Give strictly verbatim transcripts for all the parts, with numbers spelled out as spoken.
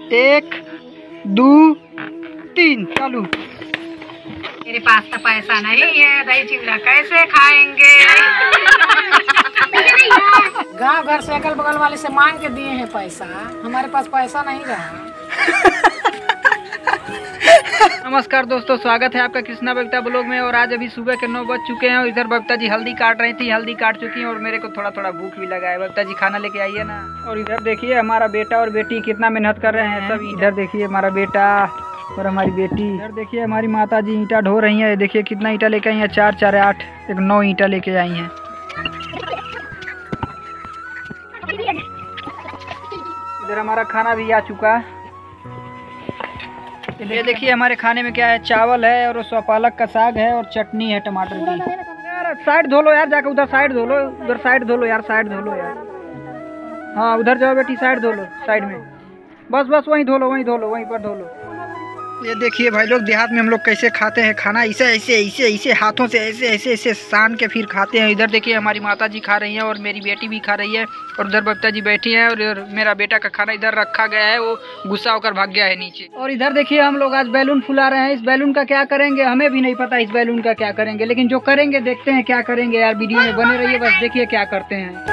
एक दो तीन चालू। मेरे पास तो पैसा नहीं है, दही चिवड़ा कैसे खाएंगे? गांव घर से अगल बगल वाले से मांग के दिए हैं पैसा, हमारे पास पैसा नहीं रहा। नमस्कार दोस्तों, स्वागत है आपका कृष्णा बबीता ब्लॉग में। और आज अभी सुबह के नौ बज चुके हैं और इधर बबीता जी हल्दी काट रही थी, हल्दी काट चुकी हैं और मेरे को थोड़ा थोड़ा भूख भी लगा है। बबीता जी खाना लेके आइए ना। और इधर देखिए हमारा बेटा और बेटी कितना मेहनत कर रहे हैं सब। इधर देखिए हमारा बेटा और हमारी बेटी। इधर देखिए हमारी माता जी ईंटा ढो रही हैं। देखिए कितना ईंटा लेके आई हैं, चार चार आठ एक नौ ईंटा लेके आई हैं। इधर हमारा खाना भी आ चुका है। ये देखिए हमारे खाने में क्या है, चावल है और सौ पालक का साग है और चटनी है टमाटर की। यार साइड धो लो यार, जाकर उधर साइड धो लो, उधर साइड धो लो यार, साइड धो लो यार। हाँ उधर जाओ बेटी, साइड धो लो साइड में। बस बस वहीं धो लो, वहीं धो लो, वहीं पर धो लो। ये देखिए भाई लोग, देहात में हम लोग कैसे खाते हैं खाना, ऐसे ऐसे ऐसे ऐसे हाथों से ऐसे ऐसे ऐसे सान के फिर खाते हैं। इधर देखिए हमारी माता जी खा रही हैं और मेरी बेटी भी खा रही है और उधर बबीता जी बैठी हैं। और मेरा बेटा का खाना इधर रखा गया है, वो गुस्सा होकर भाग गया है नीचे। और इधर देखिए हम लोग आज बैलून फुला रहे हैं। इस बैलून का क्या करेंगे हमें भी नहीं पता, इस बैलून का क्या करेंगे, लेकिन जो करेंगे देखते हैं क्या करेंगे यार। वीडियो में बने रहिए, बस देखिए क्या करते हैं।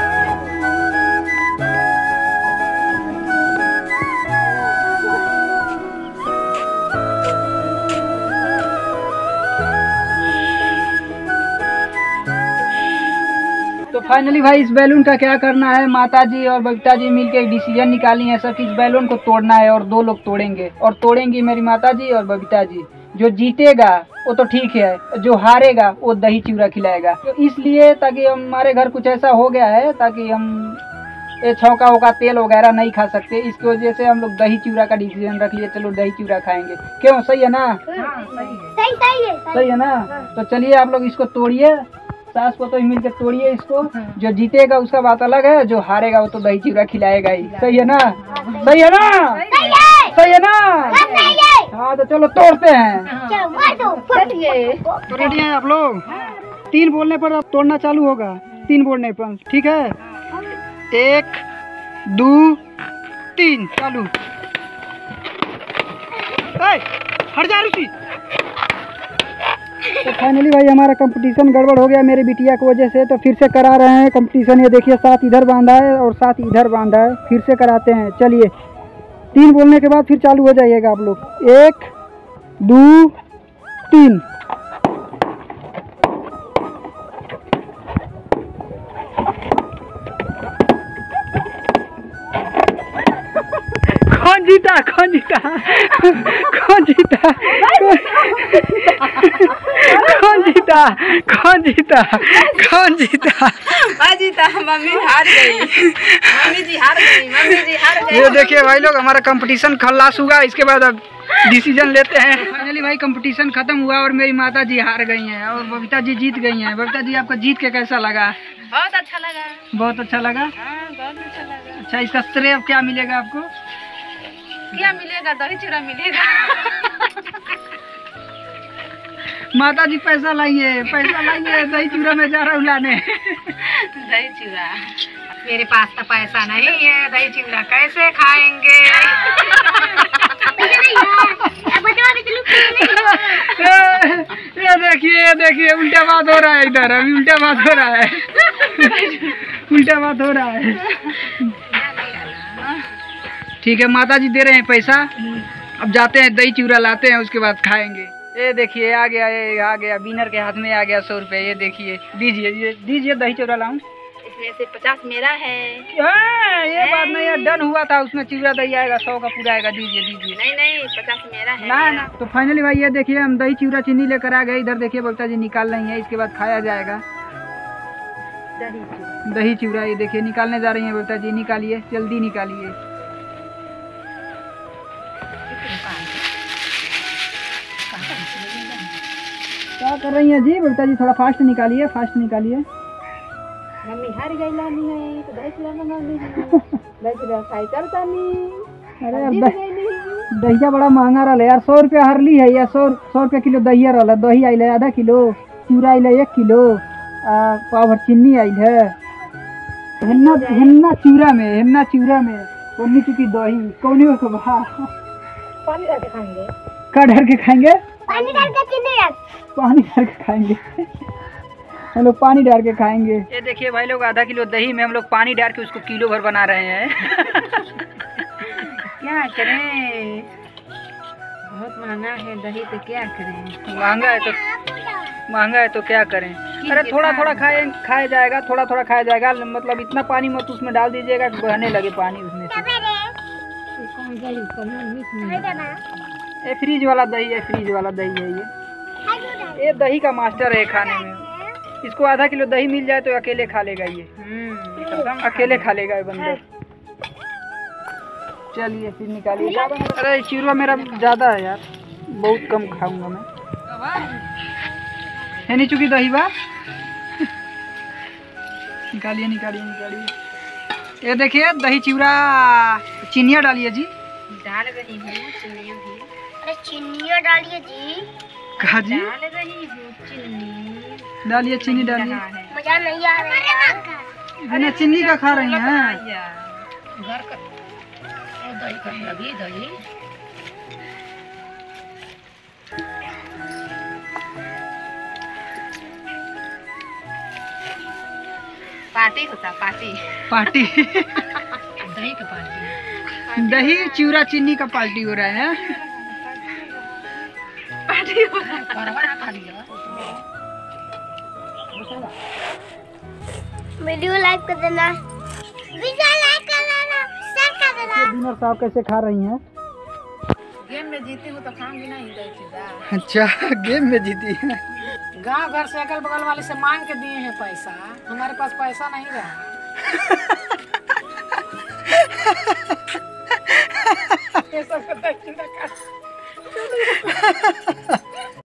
तो फाइनली भाई इस बैलून का क्या करना है, माता जी और बबीता जी मिलके एक डिसीजन निकाली है सब कि इस बैलून को तोड़ना है और दो लोग तोड़ेंगे। और तोड़ेंगी मेरी माता जी और बबीता जी। जो जीतेगा वो तो ठीक है, जो हारेगा वो दही चिवड़ा खिलाएगा। तो इसलिए ताकि हमारे घर कुछ ऐसा हो गया है ताकि हम ये छौका वोका तेल वगैरह नहीं खा सकते, इसकी वजह से हम लोग दही चिवड़ा का डिसीजन रख लिए। चलो दही चिवड़ा खाएंगे, क्यों? सही है ना? सही है ना? तो चलिए आप लोग इसको तोड़िए, सास को तो मिल के तोड़िए इसको। जो जीतेगा उसका बात अलग है, जो हारेगा वो तो दही चिवड़ा खिलाएगा ही। सही है ना? सही है ना? सही है ना? हाँ तो चलो तोड़ते हैं। तो रेडी हैं आप लोग? तीन बोलने पर अब तोड़ना चालू होगा, तीन बोलने पर, ठीक है? एक दो तीन चालू। हट जा रुचि। तो फाइनली भाई हमारा कंपटीशन गड़बड़ हो गया मेरे बिटिया की वजह से, तो फिर से करा रहे हैं कंपटीशन। ये देखिए साथ इधर बांधा है और साथ इधर बांधा है, फिर से कराते हैं। चलिए तीन बोलने के बाद फिर चालू हो जाइएगा आप लोग। एक दो तीन। कौन जीता? कौन जीता? कौन जीता? कौन जीता? कौन जीता? कौन जीता? मैं जीता, मम्मी हार गई। मम्मी जी हार गई, मम्मी जी हार गई। ये देखिए भाई लोग हमारा कंपटीशन खल्लास हुआ। इसके बाद अब डिसीजन लेते हैं। फाइनली भाई कंपटीशन खत्म हुआ और मेरी माता जी हार गई हैं और बबीता जी जीत गई हैं। बबीता जी आपको जीत के कैसा लगा? बहुत अच्छा लगा। बहुत अच्छा लगा? हाँ, बहुत अच्छा लगा। अच्छा, इसका श्रेय क्या मिलेगा आपको? क्या मिलेगा? दही चिवड़ा मिलेगा। माता जी पैसा लाइए, पैसा लाइए, दही चिवड़ा में जा रहा हूँ लाने। दही चिवड़ा मेरे पास तो पैसा नहीं है, दही चिवड़ा कैसे खाएंगे? ये देखिए, ये देखिए उल्टा बात हो रहा है इधर, अभी उल्टा बात हो रहा है। उल्टा बात हो रहा है। ठीक है, माता जी दे रहे हैं पैसा, अब जाते हैं दही चिवड़ा लाते हैं, उसके बाद खाएंगे। ये देखिए आ गया, ये आ गया, विनर के हाथ में आ गया सौ रुपये। ये देखिए, दीजिए ये दीजिए दही चिवड़ा लाऊं। इसमें से पचास मेरा है। हाँ, ये बात नहीं है, डन हुआ था, उसमें चिवड़ा दही आएगा, सौ का पूरा आएगा। दीजिए दीजिए। नहीं नहीं, पचास मेरा है ना ना। तो फाइनली भाई ये देखिए हम दही चिवड़ा चीनी लेकर आ गए। इधर देखिए बबीता जी निकाल रही है, इसके बाद खाया जाएगा दही चिवड़ा। ये देखिए निकालने जा रही है बबीता जी, निकालिए जल्दी निकालिए। क्या कर रही हैं जी बबीता जी? थोड़ा फास्ट निकालिए, फास्ट निकालिए। मम्मी हार गई लानी है तो दही चिवड़ा मंगानी है। दही चिवड़ा खाई चलता नहीं। अरे दहिया बड़ा महंगा रहा यार, सौ रुपया हरली है यार। सौ सौ रुपया किलो दहिया रहा। दही आइल है आधा किलो, चिवड़ा आइल है एक किलो, पाव भर चीनी आइल है। हेन्ना हेन्ना चिवड़ा में, हेन्ना चिवड़ा में कौनी चुकी दही कौनी को भा पानी डाल के खाएंगे। का डाल के खाएंगे? पानी डाल के चीनी डाल पानी डाल के खाएंगे। हम लोग पानी डाल के खाएंगे। ये देखिए भाई लोग, आधा किलो दही में हम लोग पानी डाल के उसको किलो भर बना रहे हैं। क्या करें, बहुत महंगा है दही, तो क्या करें। महंगा है तो महंगा है तो क्या करें। अरे थोड़ा थोड़ा खाए खाया जाएगा, थोड़ा थोड़ा खाया जाएगा। मतलब इतना पानी मत उसमें डाल दीजिएगा कि बहने लगे पानी उसमें से। ये फ्रीज वाला दही है, फ्रीज वाला दही है ये। ये दही का मास्टर है खाने में। इसको आधा किलो दही मिल जाए तो अकेले खा लेगा ये। अकेले खा लेगा ये बंदे। चलिए फिर निकालिए। अरे चिड़वा मेरा ज्यादा है यार, बहुत कम खाऊंगा मैं। है नहीं चुकी दही बा। निकालिए निकालिए निकालिए। ये देखिए दही चिवड़ा। चीनिया डालिए जी। डाल रही हूँ चीनिया भी। अरे चीनिया डालिए जी। कहा जी? डाल रही हूँ चीनी। डालिए चीनी डालिए। मजा नहीं आ रहा है। बिना चीनी का खा रही हैं? घर का दही का लगी दही। पार्टी होता पार्टी पार्टी। दही का पार्टी। दही चिवड़ा चीनी का पार्टी हो रहा है। पार्टी हो रहा है। वीडियो लाइक कर देना, वीडियो लाइक कर देना, शेयर कर देना। डिनर साहब कैसे खा रही हैं? गेम में जीती हूँ तो खाऊंगी नहीं दही चूड़ा। अच्छा, गेम में जीती है। गांव घर से अगल बगल वाले से मांग के दिए हैं पैसा, हमारे पास पैसा नहीं रहा। ये सब दही चूड़ा खा